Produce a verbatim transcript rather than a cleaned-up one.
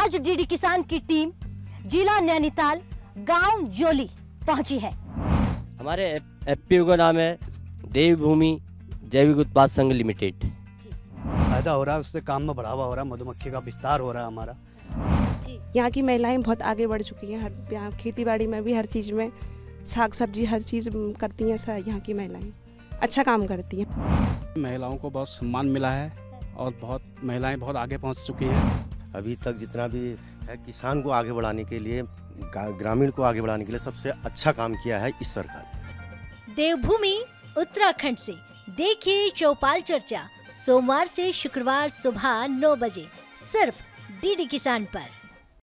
आज डीडी किसान की टीम जिला नैनीताल गांव जोली पहुंची है। हमारे एफपीओ का नाम है देवभूमि जैविक उत्पाद संघ लिमिटेड। फायदा हो रहा है, उससे काम में बढ़ावा हो रहा है, मधुमक्खी का विस्तार हो रहा है हमारा। यहाँ की महिलाएं बहुत आगे बढ़ चुकी हैं, हर यहाँ खेती बाड़ी में भी, हर चीज़ में, साग सब्जी हर चीज़ करती हैं। सर यहाँ की महिलाएं अच्छा काम करती हैं। महिलाओं को बहुत सम्मान मिला है और बहुत महिलाएं बहुत आगे पहुँच चुकी हैं। अभी तक जितना भी है किसान को आगे बढ़ाने के लिए, ग्रामीण को आगे बढ़ाने के लिए सबसे अच्छा काम किया है इस सरकार ने। देवभूमि उत्तराखंड से देखिए चौपाल चर्चा सोमवार से शुक्रवार सुबह नौ बजे सिर्फ डीडी किसान पर।